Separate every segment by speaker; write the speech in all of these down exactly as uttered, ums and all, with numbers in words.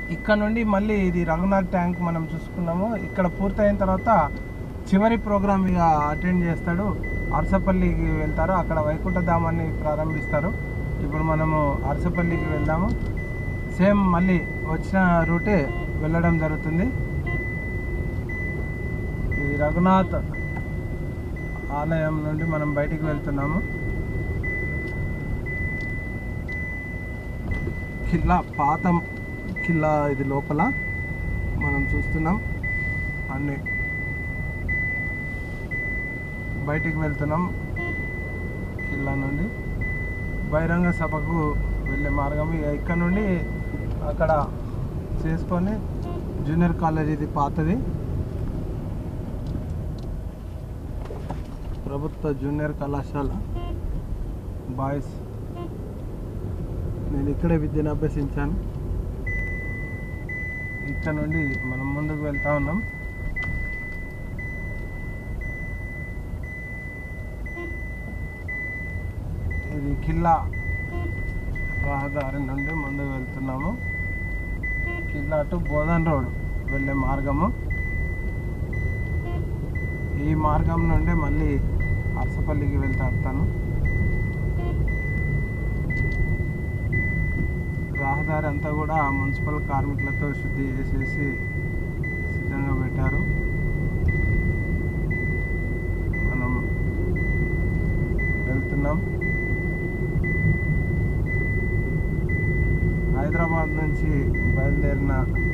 Speaker 1: ఇక్కడ నుండి మళ్ళీ ఇది రఘునాథ్ ట్యాంక్ మనం చూసుకున్నాము. ఇక్కడ పూర్తయిన తర్వాత చివరి ప్రోగ్రామ్ ఇక అటెండ్ చేస్తాడు. అరసపల్లికి వెళ్తారు, అక్కడ వైకుంఠధామాన్ని ప్రారంభిస్తారు. ఇప్పుడు మనము అరసపల్లికి వెళ్దాము. సేమ్ మళ్ళీ వచ్చిన రూటే వెళ్ళడం జరుగుతుంది. ఈ రఘునాథ్ ఆలయం నుండి మనం బయటికి వెళ్తున్నాము. కిల్లా పాత కిల్లా ఇది లోపల మనం చూస్తున్నాం. అన్నీ బయటికి వెళ్తున్నాం. కిల్లా నుండి బహిరంగ సభకు వెళ్ళే మార్గం ఇక్కడ నుండి అక్కడ చేసుకొని జూనియర్ కాలేజ్, ఇది పాతది ప్రభుత్వ జూనియర్ కళాశాల బాయ్స్. నేను ఇక్కడే విద్యను అభ్యసించాను. ఇక్కడ నుండి మనం ముందుకు వెళ్తా ఉన్నాం. ఇది కిల్లా రహదారి నుండి ముందుకు వెళ్తున్నాము. కిల్లా టు బోధన్ రోడ్ వెళ్ళే మార్గము. ఈ మార్గం నుండి మళ్ళీ అరసపల్లికి వెళ్తాను. రహదారి అంతా కూడా మున్సిపల్ కార్మికులతో శుద్ధి చేసేసి సిద్ధంగా పెట్టారు. మనం వెళ్తున్నాం. హైదరాబాద్ నుంచి బయలుదేరిన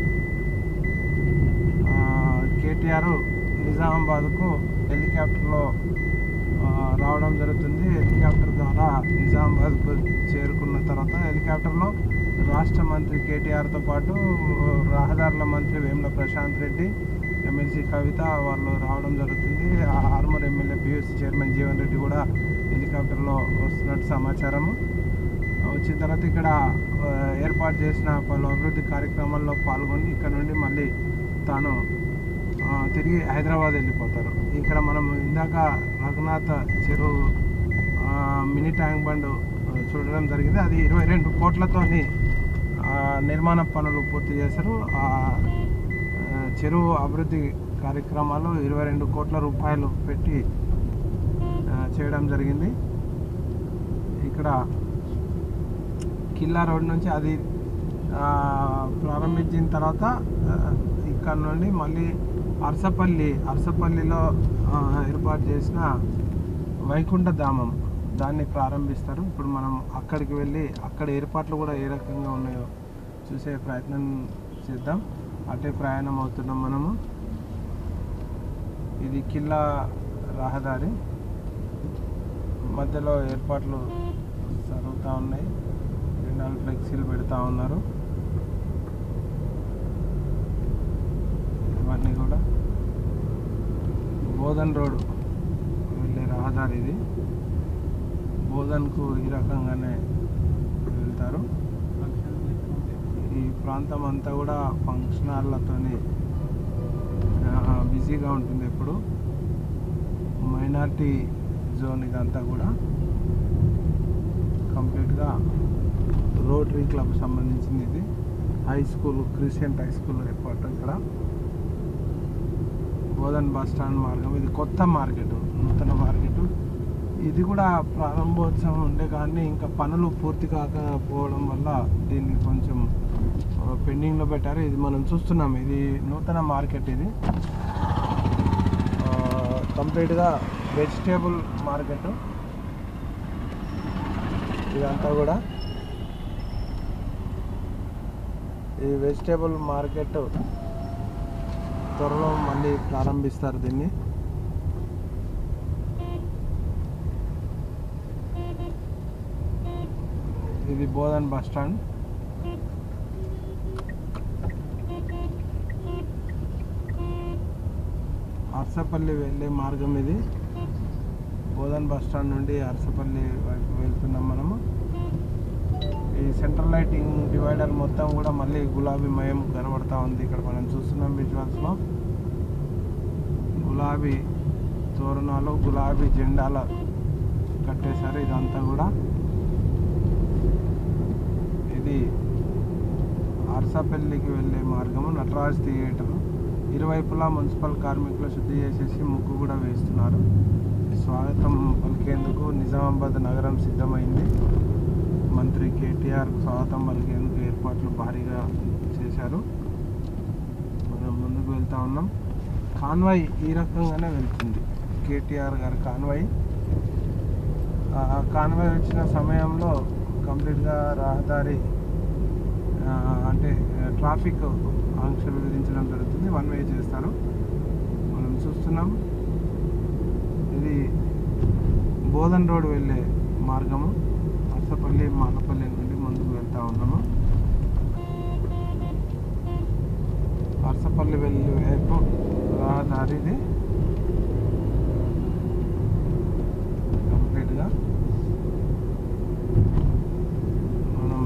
Speaker 1: కేటీఆర్ నిజామాబాద్కు హెలికాప్టర్లో రావడం జరుగుతుంది. హెలికాప్టర్ ద్వారా నిజామాబాద్కు చేరుకున్న తర్వాత హెలికాప్టర్లో రాష్ట్ర మంత్రి కేటీఆర్తో పాటు రహదారుల మంత్రి వేముల ప్రశాంత్ రెడ్డి, ఎమ్మెల్సీ కవిత వాళ్ళు రావడం జరుగుతుంది. Armoor MLA PUC chairman Jeevan Reddy కూడా హెలికాప్టర్లో వస్తున్నట్టు సమాచారము. వచ్చిన తర్వాత ఇక్కడ ఏర్పాటు చేసిన పలు అభివృద్ధి కార్యక్రమాల్లో పాల్గొని ఇక్కడ నుండి మళ్ళీ తాను తిరిగి హైదరాబాద్ వెళ్ళిపోతారు. ఇక్కడ మనం ఇందాక రఘునాథ్ చెరువు మినీ ట్యాంక్ బండ్ చూడడం జరిగింది. అది ఇరవై రెండు కోట్లతోని నిర్మాణ పనులు పూర్తి చేశారు. ఆ చెరువు అభివృద్ధి కార్యక్రమాలు ఇరవై రెండు కోట్ల రూపాయలు పెట్టి చేయడం జరిగింది. ఇక్కడ కిల్లా రోడ్ నుంచి అది ప్రారంభించిన తర్వాత ఇక్కడ నుండి మళ్ళీ అరసపల్లి అరసపల్లిలో ఏర్పాటు చేసిన వైకుంఠధామం దాన్ని ప్రారంభిస్తారు. ఇప్పుడు మనం అక్కడికి వెళ్ళి అక్కడ ఏర్పాట్లు కూడా ఏ రకంగా ఉన్నాయో చూసే ప్రయత్నం చేద్దాం. అటే ప్రయాణం అవుతున్నాం మనము. ఇది కిల్లా రహదారి మధ్యలో ఏర్పాట్లు జరుగుతూ ఉన్నాయి. రెండు ఫ్లెక్సీలు పెడతా ఉన్నారు. ఇవన్నీ కూడా బోధన్ రోడ్ వెళ్ళే రహదారి ఇది. బోధన్కు ఈ రకంగానే వెళ్తారు. ఈ ప్రాంతం అంతా కూడా ఫంక్షన్ హాల్లతోని బిజీగా ఉంటుంది. ఎప్పుడు మైనార్టీ జోన్ ఇదంతా కూడా కంప్లీట్గా రోటరీ క్లబ్ సంబంధించింది. ఇది high school, Christian high school ఏర్పాటు ఇక్కడ. బోధన్ బస్ స్టాండ్ మార్గం ఇది కొత్త మార్కెట్, నూతన మార్కెట్. ఇది కూడా ప్రారంభోత్సవం ఉండే కానీ ఇంకా పనులు పూర్తి కాకపోవడం వల్ల దీన్ని కొంచెం పెండింగ్లో పెట్టారు. ఇది మనం చూస్తున్నాం. ఇది నూతన మార్కెట్. ఇది కంప్లీట్గా వెజిటేబుల్ మార్కెట్ ఇదంతా కూడా. ఈ వెజిటేబుల్ మార్కెట్ త్వరలో మళ్ళీ ప్రారంభిస్తారు దీన్ని. ఇది బోధన్ బస్ స్టాండ్. అరసపల్లి వెళ్ళే మార్గం ఇది. బోధన్ బస్ స్టాండ్ నుండి అరసపల్లి వైపు వెళ్తున్నాం మనము. ఈ సెంట్రల్ లైటింగ్ డివైడర్ మొత్తం కూడా మళ్ళీ గులాబీ మయం కనబడతా ఉంది. ఇక్కడ మనం చూస్తున్నాం విజువల్స్లో గులాబీ తోరణాలు, గులాబీ జెండాల కట్టేశారు. ఇదంతా కూడా ఇది అరసపల్లికి వెళ్ళే మార్గము నటరాజ్ థియేటరు ఇరువైపులా మున్సిపల్ కార్మికులు శుద్ధి చేసేసి ముగ్గు కూడా వేస్తున్నారు. స్వాగతం పలికేందుకు నిజామాబాద్ నగరం సిద్ధమైంది. మంత్రి కేటీఆర్ స్వాగతం పలికేందుకు ఏర్పాట్లు భారీగా చేశారు. మనం ముందుకు వెళ్తా ఉన్నాం. కాన్వాయ్ ఈ రకంగానే వెళ్తుంది. కేటీఆర్ గారి కాన్వాయ్ కాన్వాయ్ వచ్చిన సమయంలో కంప్లీట్గా రహదారి అంటే ట్రాఫిక్ ఆంక్షలు విధించడం జరుగుతుంది. వన్ వే చేస్తారు. మనం చూస్తున్నాం. ఇది బోధన్ రోడ్ వెళ్ళే మార్గము. అరసపల్లి మాలపల్లి నుండి ముందుకు వెళ్తూ ఉన్నాము. అరసపల్లి వెళ్ళే వైపు రహదారి ఇది కంప్లీట్గా. మనం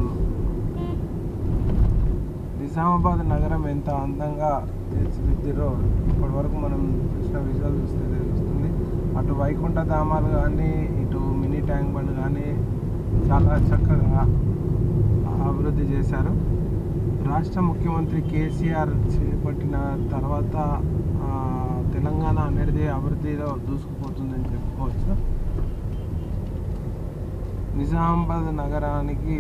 Speaker 1: నిజామాబాద్ నగరం ఎంత అందంగా తీర్చిదిద్దిరో ఇప్పటి వరకు మనం చూసిన విజువల్ చూస్తే తెలుస్తుంది. అటు వైకుంఠ ధామాలు కానీ ఇటు మినీ ట్యాంక్ బండ్ కానీ చాలా చక్కగా అభివృద్ధి చేశారు. రాష్ట్ర ముఖ్యమంత్రి కేసీఆర్ చేపట్టిన తర్వాత తెలంగాణ అనేది అభివృద్ధిలో దూసుకుపోతుందని చెప్పుకోవచ్చు. నిజామాబాద్ నగరానికి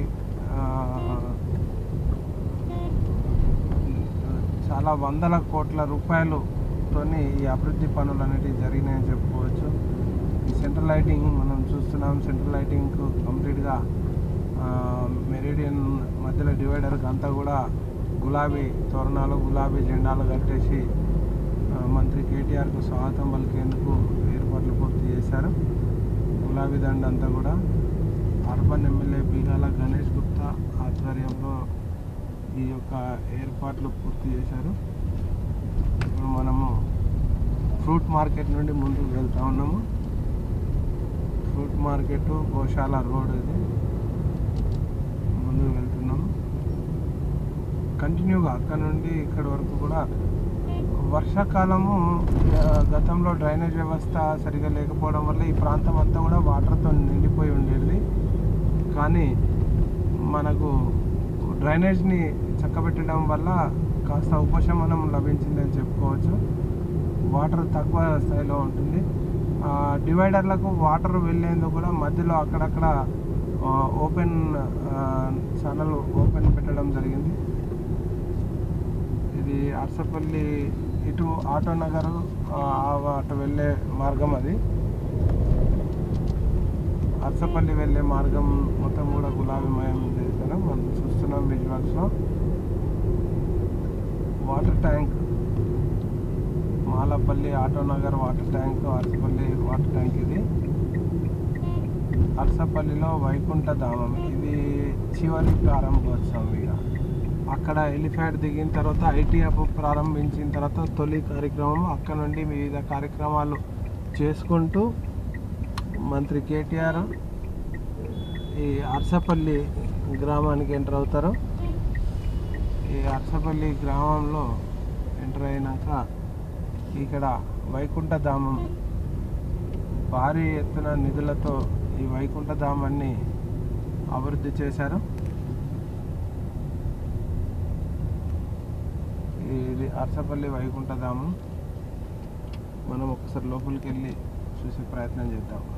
Speaker 1: చాలా వందల కోట్ల రూపాయలతోని ఈ అభివృద్ధి పనులు అనేటివి జరిగినాయని చెప్పుకోవచ్చు. ఈ సెంట్రల్ లైటింగ్ మనం చూస్తున్నాం. సెంట్రల్ లైటింగ్ కంప్లీట్గా మెరిడియన్ మధ్యలో డివైడర్కి అంతా కూడా గులాబీ తోరణాలు గులాబీ జెండాలు కట్టేసి మంత్రి కేటీఆర్కు స్వాగతం పలికేందుకు ఏర్పాట్లు పూర్తి చేశారు. గులాబీ దండ అంతా కూడా అర్బన్ ఎమ్మెల్యే బీగాల గణేష్ గుప్తా ఆధ్వర్యంలో ఈ యొక్క ఏర్పాట్లు పూర్తి చేశారు. ఇప్పుడు మనము ఫ్రూట్ మార్కెట్ నుండి ముందుకు వెళ్తూ ఉన్నాము. ఫ్రూట్ మార్కెట్ గోశాల రోడ్ ఇది ముందుకు వెళ్తున్నాము. కంటిన్యూగా అక్కడ నుండి ఇక్కడ వరకు కూడా వర్షాకాలము గతంలో డ్రైనేజ్ వ్యవస్థ సరిగా లేకపోవడం వల్ల ఈ ప్రాంతం అంతా కూడా వాటర్తో నిండిపోయి ఉండేది. కానీ మనకు డ్రైనేజ్ని చక్కబెట్టడం వల్ల కాస్త ఉపశమనం లభించిందని చెప్పుకోవచ్చు. వాటర్ తక్కువ స్థాయిలో ఉంటుంది. డివైడర్లకు వాటర్ వెళ్ళేందుకు కూడా మధ్యలో అక్కడక్కడ ఓపెన్ ఛానల్ ఓపెన్ పెట్టడం జరిగింది. ఇది అరసపల్లి ఇటు ఆటో నగర్ అటు వెళ్ళే మార్గం. అది అరసపల్లి వెళ్ళే మార్గం మొత్తం కూడా గులాబీమయం చేశారు. మనం చూస్తున్నాం విజువల్స్లో. Water tank Malapalli auto Nagar water tank Arasapalli water tank. ఇది అరసపల్లిలో వైకుంఠ ధామం. ఇది చివరి ప్రారంభోత్సవం. ఇక అక్కడ ఎలిఫెంట్ దిగిన తర్వాత ఐటీ హబ్ ప్రారంభించిన తర్వాత తొలి కార్యక్రమం. అక్కడ నుండి వివిధ కార్యక్రమాలు చేసుకుంటూ మంత్రి కేటీఆర్ ఈ అరసపల్లి గ్రామానికి ఎంటర్ అవుతారు. ఈ అరసపల్లి గ్రామంలో ఎంటర్ అయినాక ఇక్కడ వైకుంఠ ధామం భారీ ఎత్తున నిధులతో ఈ వైకుంఠ ధామాన్ని అభివృద్ధి చేశారు. ఇది అరసపల్లి వైకుంఠ ధామం. మనం ఒకసారి లోపలికి వెళ్ళి చూసే ప్రయత్నం చేద్దాం.